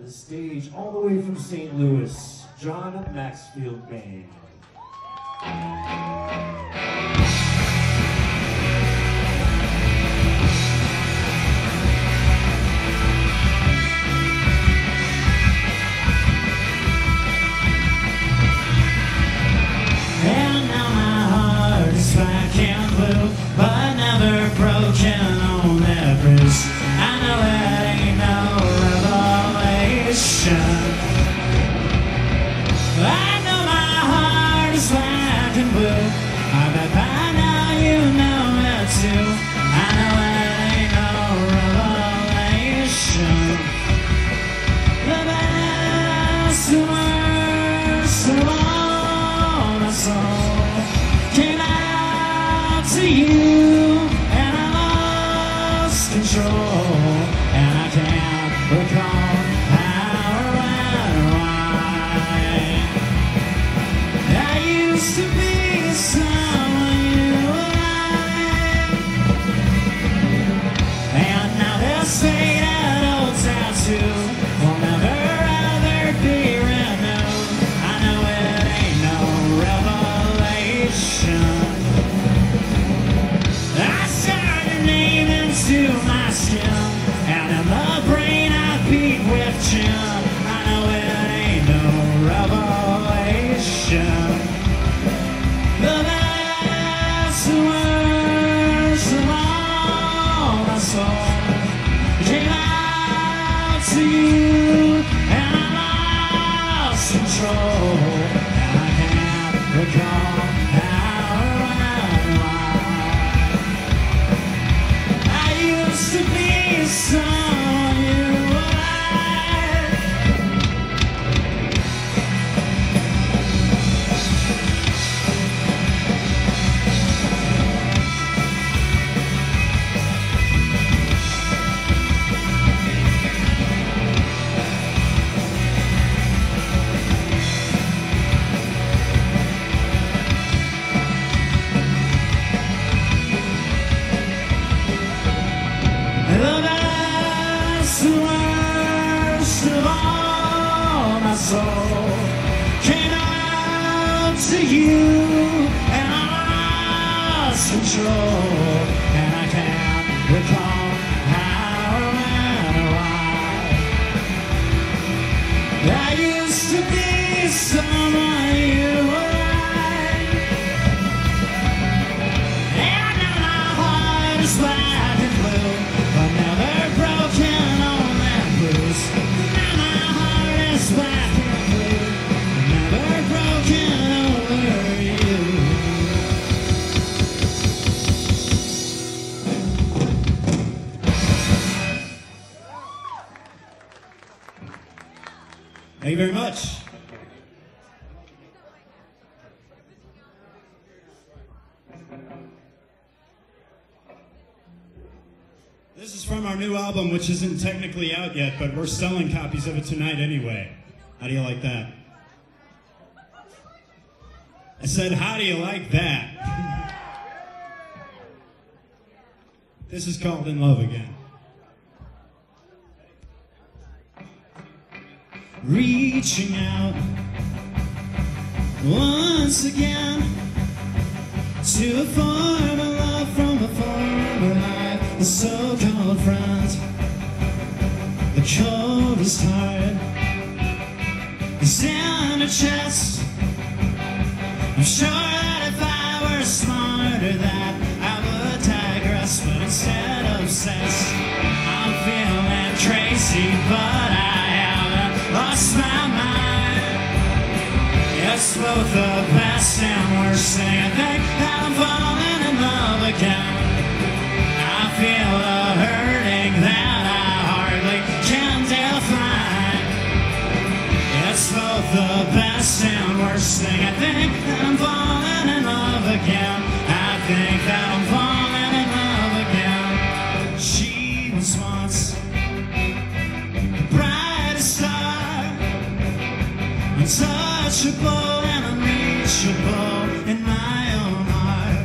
the stage all the way from St. Louis, John Maxfield Band. And now my heart is black and blue, but never broken on that bruise. I know it ain't no revelation. I know my heart is black and blue. I bet by now you know it too. I know it ain't no revelation. The best and worst of all my soul came out to you, and I lost control, and I can't recall how or when or why. I used to be someone you liked, and now this faded old tattoo will never ever be renewed. I know it ain't no revelation. I signed your name into my skin, and in the brain I beat with gin. I know it ain't no revelation. The best and worst of all my soul came out to you, and I lost control, and I can't recall how or when or why. I used to be someone you liked. The best and worst of all my soul came out to you, and I lost control, and I can't recall how or when or why. I used to be someone you liked, and now my heart is black and blue, but never broken on that bruise. Now my heart is black and blue, never broken over you. Thank you very much. This is from our new album, which isn't technically out yet, but we're selling copies of it tonight anyway. How do you like that? I said, how do you like that? This is called In Love Again. Reaching out once again to a former love from a former life, a so-called friend. The coldest heart is in her chest. I'm sure that if I were smarter that I would digress, but instead obsessed. I'm feeling crazy, but I haven't lost my mind. It's both the best and worst thing. I think that I'm falling in love again. I feel a hurting that I hardly can define. It's both the best and worst thing. I think that I'm falling in love again. I think that I'm falling in love again. She was once the brightest star, untouchable and unreachable in my own heart.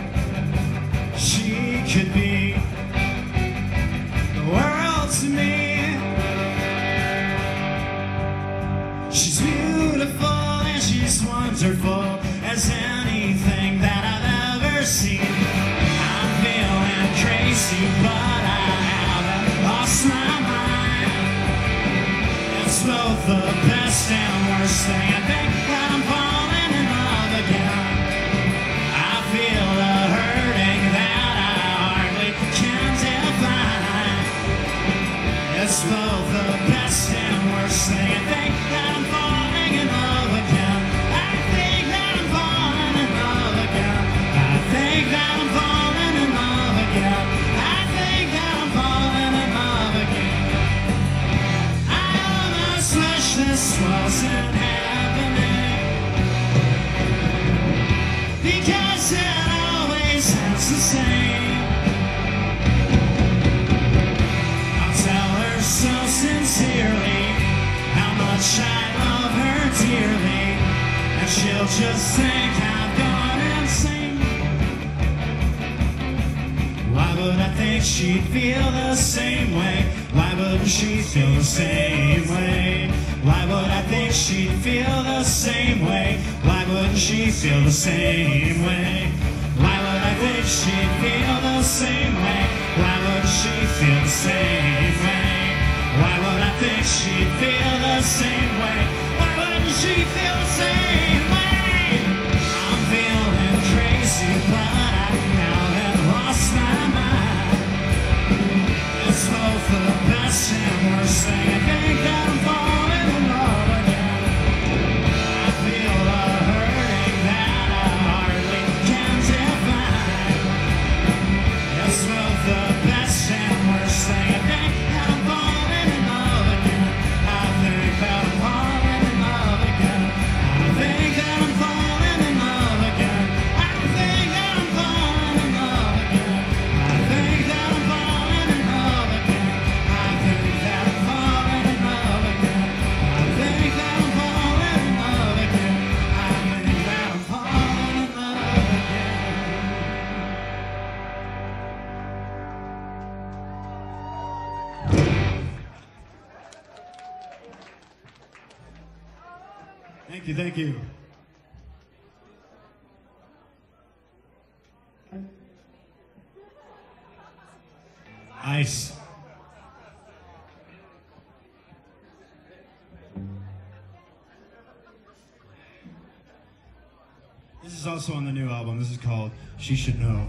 She could be the world to me. She's beautiful and she's wonderful as anything that I've ever seen. I'm feeling crazy, but I haven't lost my mind. It's both the best and worst thing. I think that I'm falling in love again. I feel a hurting that I hardly can define. It's both the best and worst thing. I think that I'm falling in love again. I think that I'm falling in love again. I think that I'm falling in love again. I think that I'm falling in love again. I almost wish this wasn't happening, because it always ends the same. I'll tell her so sincerely how much I love her dearly, and she'll just think I've gone insane. Why would I think she'd feel the same way? Why wouldn't she feel the same way? Why would I think she'd feel the same way? Why wouldn't she feel the same way? Why would I think she'd feel the same way? Why wouldn't she feel the same way? Why would I think she'd feel the same way? Why wouldn't she feel the same way? I'm feeling crazy, but I haven't lost my mind. It's both the best and worst thing. I think that I'm falling in love again. I feel a hurting that I hardly can define. It's both the best and worst thing. I think that I'm falling in love again. I think that I'm falling in love again. I think that I'm falling in love again. I think that I'm falling in love again. I think that I'm falling in love again. I think that I'm falling in love again. I think that I'm falling in love again. I think that I'm falling in love again. Thank you, thank you. Ice. This is also on the new album. This is called She Should Know.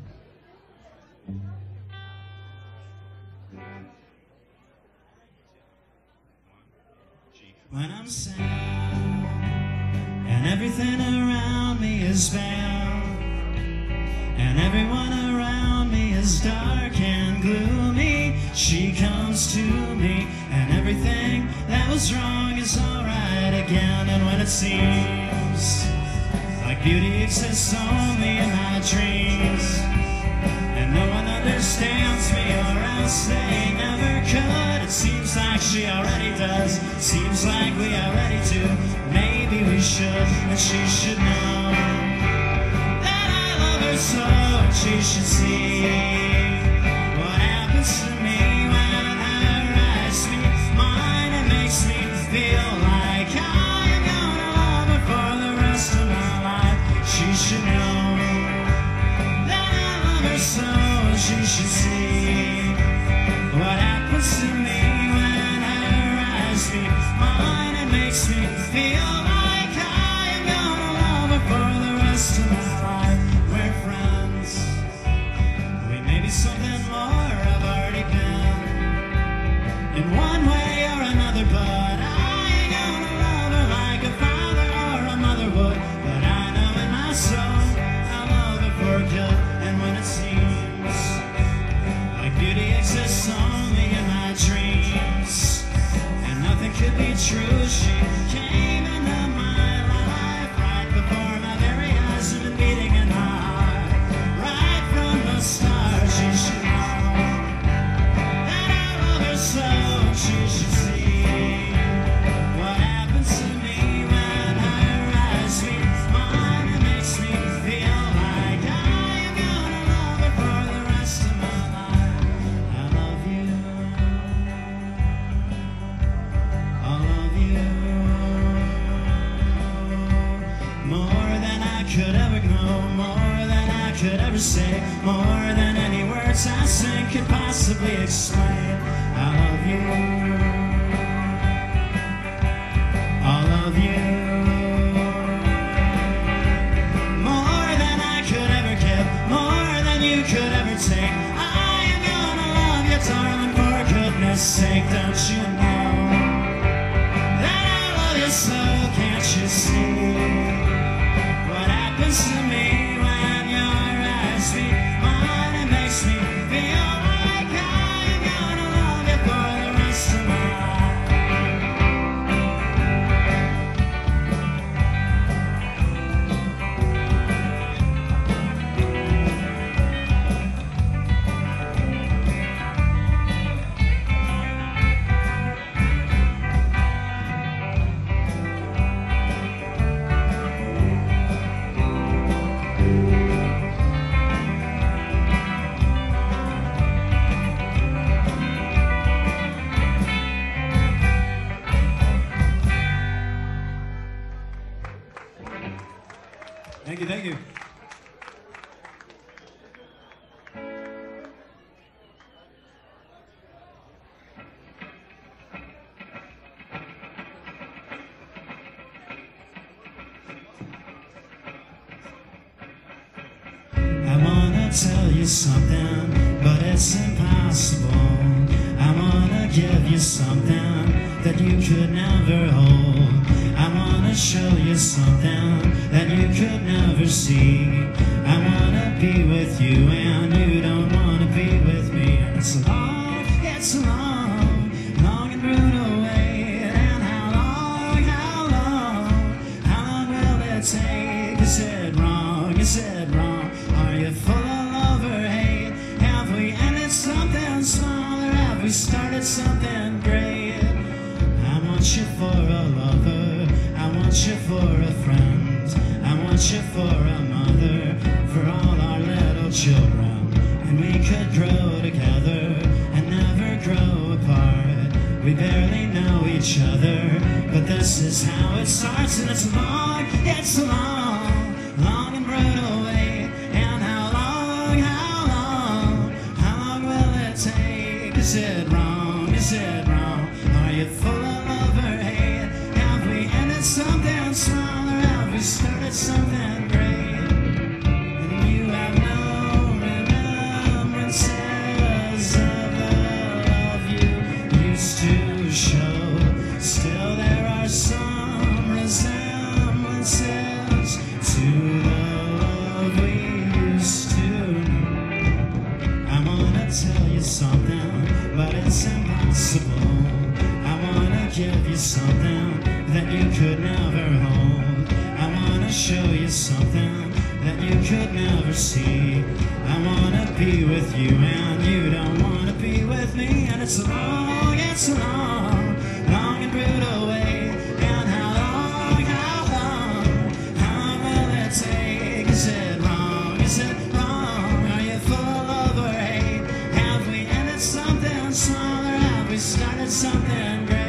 When I'm sad and everything around me is bad, and everyone around me is dark and gloomy, she comes to me, and everything that was wrong is alright again. And when it seems like beauty exists only in my dreams, and no one understands me, or else they never could, it seems like she already does. Seems like we already do. Maybe we should, and she should know that I love her so, and she should see what happens to me when her eyes meet mine. It makes me feel like I am gonna love her for the rest of my life. She should know that I love her so, and she should see what happens to me when her eyes meet mine. It makes me feel like I am gonna love her for the rest of my life. We're friends. We may be something more, I've already been in one way or another, but I ain't gonna love her like a father or a mother would. But I know in my soul I love her for good. And when it seems like beauty exists only in my dreams, and nothing could be true, she came into my life right before my very eyes have been beating in my heart. Right from the start, she should know that I love her so, and she should see what happens to me when her eyes meet mine. It makes me feel like I am gonna love her for the rest of my life. I love you. I love you. could ever say, more than any words I sing could possibly explain. I love you, all of you, more than I could ever give, more than you could ever take. I am gonna love you, darling, for goodness sake. Don't you know that I love you so? Can't you see what happens to me when your eyes meet mine? It makes me feel like I am gonna love you for the rest of my life. Thank you, thank you. I wanna tell you something, but it's impossible. I wanna give you something that you could never hold. I wanna show you something that you could never see. I wanna be with you and you don't wanna be with me. And it's a long, long and brutal way. And how long will it take? Is it wrong? Is it wrong? Are you full of love or hate? Have we ended something small or have we started something great? I want you for a lover, I want you for a friend, I want you for a mother, for all our little children. And we could grow together and never grow apart. We barely know each other, but this is how it starts. And it's a long and brutal way. And how long will it take? Is it wrong? Is it wrong? Are you full of love or hate? Have we ended something small or have we started something great? And you have no remembrances of the love you used to show. Still there are some resemblances to the love we used to know. I wanna tell you something, but it's impossible. I wanna give you something that you could never hold. I wanna show you something that you could never see. I wanna be with you and you don't wanna be with me. And it's a long and brutal way. And how long will it take? Is it wrong? Is it wrong? Are you full of love or hate? Have we ended something small or have we started something great?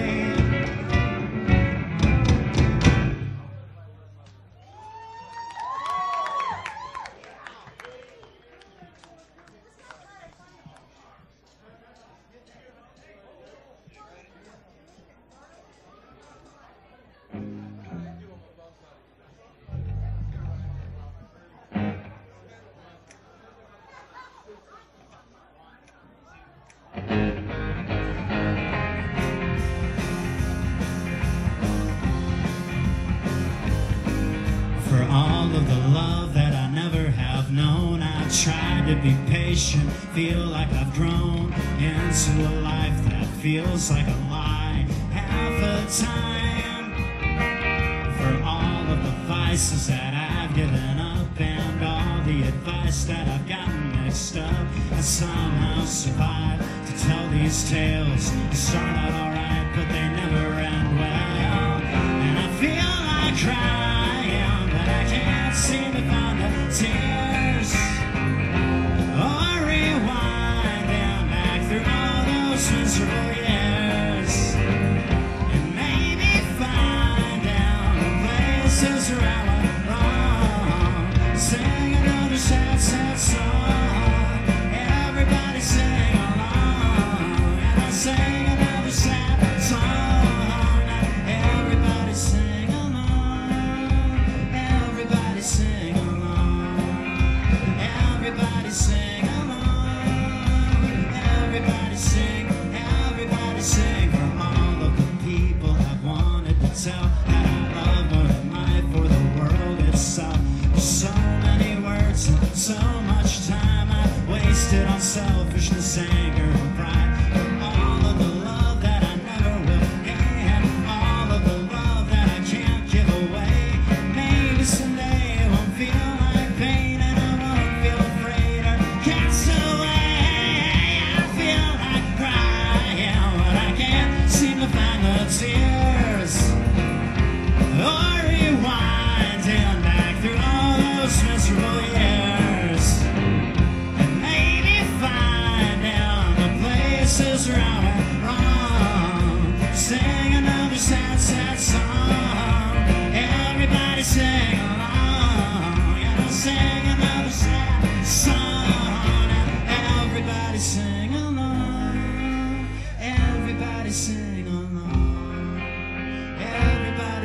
For all of the love that I never have known, I've tried to be patient, feel like I've grown into a life that feels like a lie half the time. For all of the vices that I've given up and all the advice that I've gotten mixed up, I somehow survived to tell these tales. They start out alright, but they never end well. And I feel like crying, but I can't seem to find the tears. Or rewinding back through all those miserable years. And maybe find out the places where I went wrong. Sing another sad song.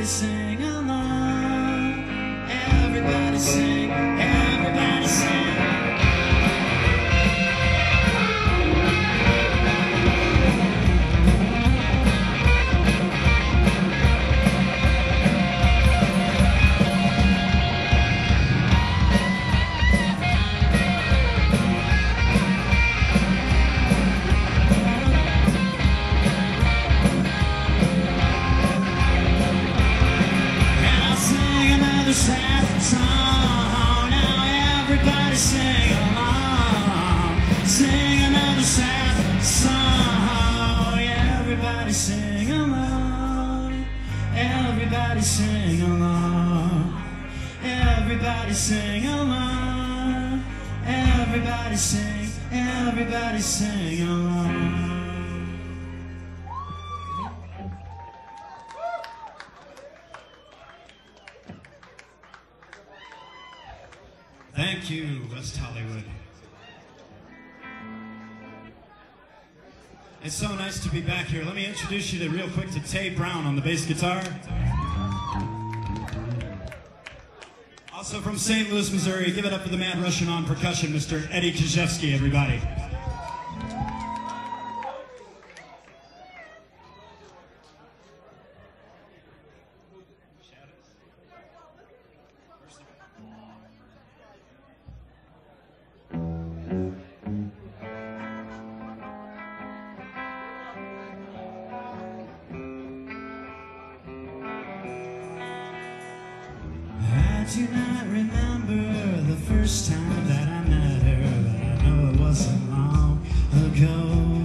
sing along. Everybody sing, everybody sing. Sad song, now everybody sing along. Sing another sad song, everybody sing along. Everybody sing along. Everybody sing along. Everybody sing along. Thank you, West Hollywood. It's so nice to be back here. Let me introduce you real quick to Tay Brown on the bass guitar. Also from St. Louis, Missouri, give it up for the Mad Russian on percussion, Mr. Eddie Kajewski, everybody. I do not remember the first time that I met her, but I know it wasn't long ago.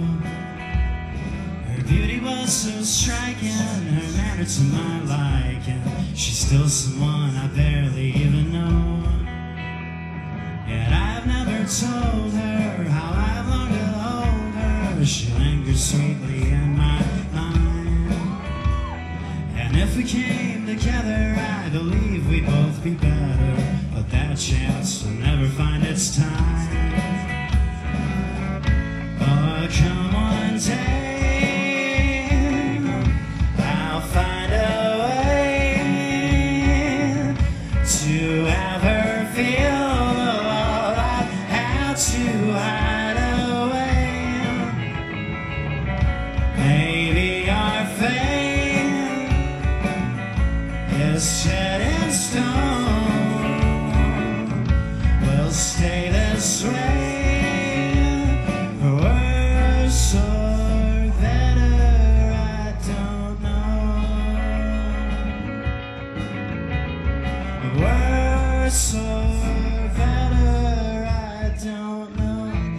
Her beauty was so striking, her manner to my liking. She's still someone I barely even know. Yet I've never told her how I've longed to hold her. She lingers sweetly in my mind. And if we came together, I believe we'd both be better, but that chance will never find its time. Oh, come one day, I'll find a way to have her feel the love I had to hide away. Maybe our fate is set in stone. We'll stay this way, worse or better, I don't know. Worse or better, I don't know.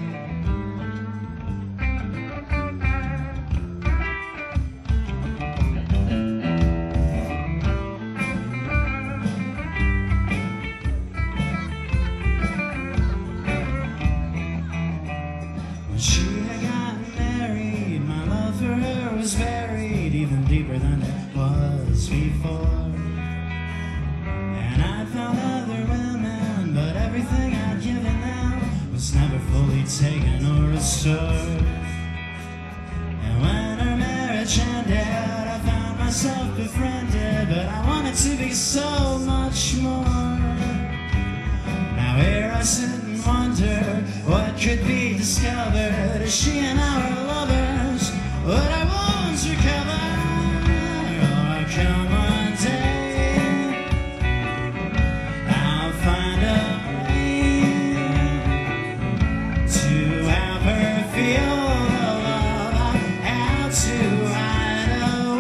When she had gotten married, my love for her was buried even deeper than it was before. And I'd found other women, but everything I'd given them was never fully taken or restored. And when her marriage ended, I found myself befriended, but I wanted to be so much more. Now here I sit and wonder what could be discovered as she and I were lovers, but I won't recover. Oh, come one day, I'll find a way to have her feel the love I had to hide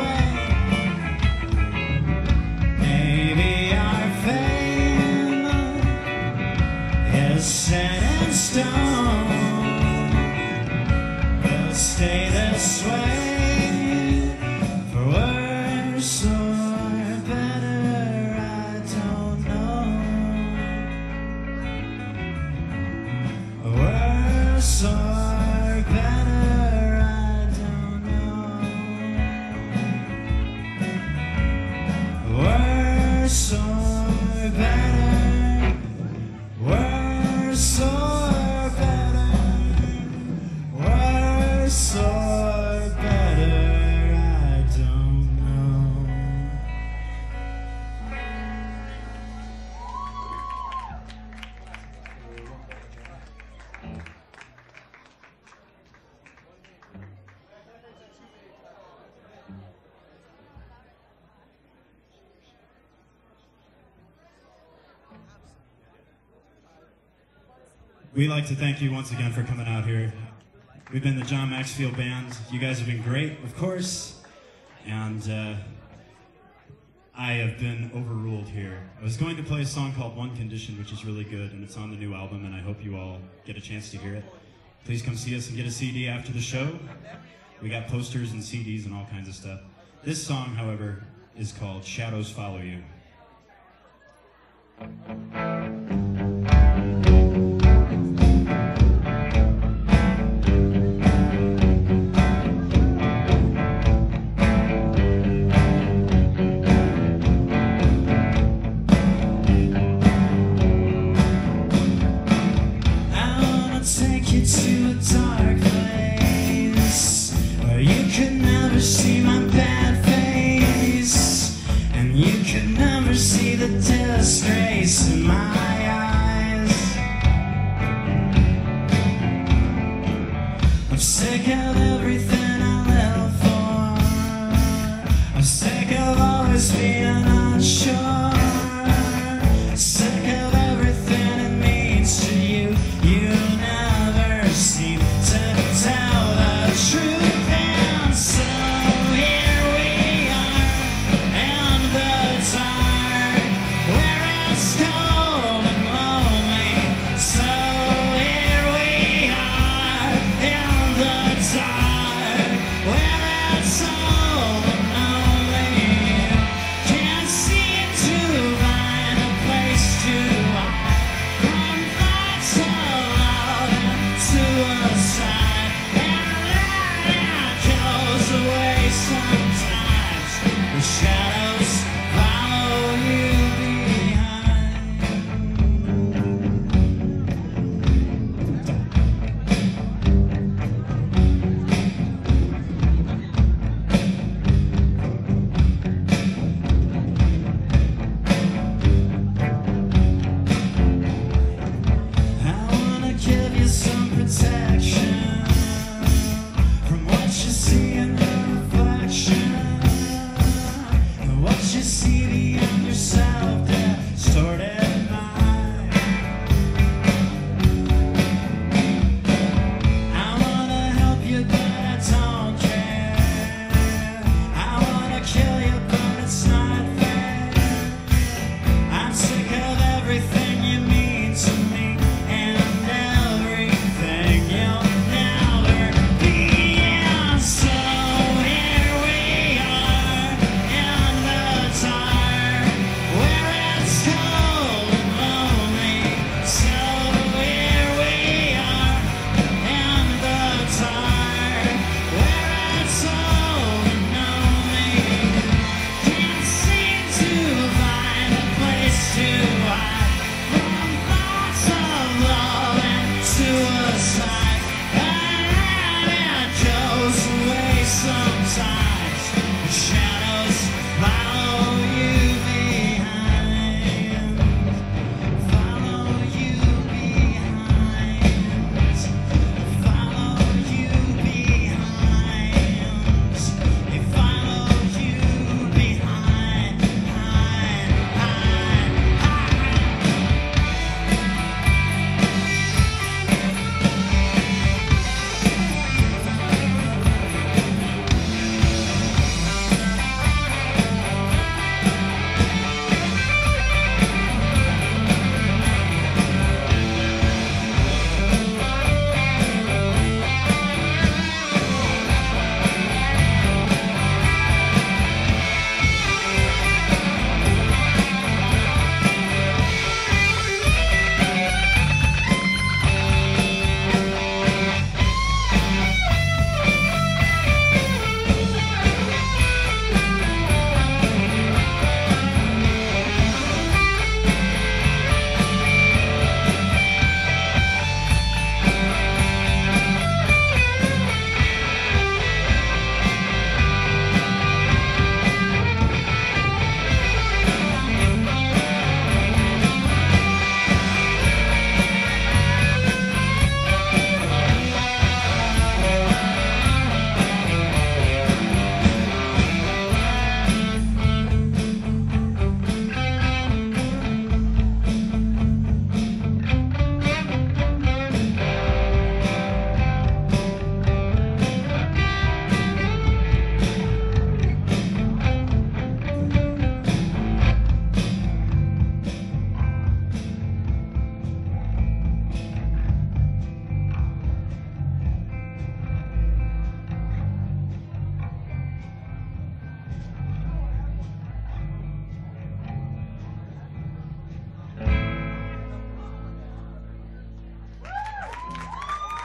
away. Maybe our fame is set in stone. We'll stay this way, for worse or better, I don't know. Worse or better, I don't know. Worse or better, worse or better, worse or better, I don't know. We'd like to thank you once again for coming out here. We've been the John Maxfield Band. You guys have been great, of course. And I have been overruled here. I was going to play a song called One Condition, which is really good, and it's on the new album, and I hope you all get a chance to hear it. Please come see us and get a CD after the show. We got posters and CDs and all kinds of stuff. This song, however, is called Shadows Follow You. Disgrace in my eyes. I'm sick of everything I live for. I'm sick of always being unsure. Sick of everything it means to you. You never seem to tell the truth. And so here we are in the dark, where it's cold and lonely. So here we are in the dark, where it's cold and lonely. Can't seem to find a place to hide from thoughts aloud and suicide. And that goes away sometimes. The shadows follow you I wanna give you some protection from what you see in the reflection.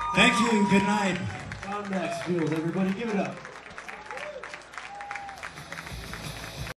Thank you. Good night. John Maxfield, everybody, give it up.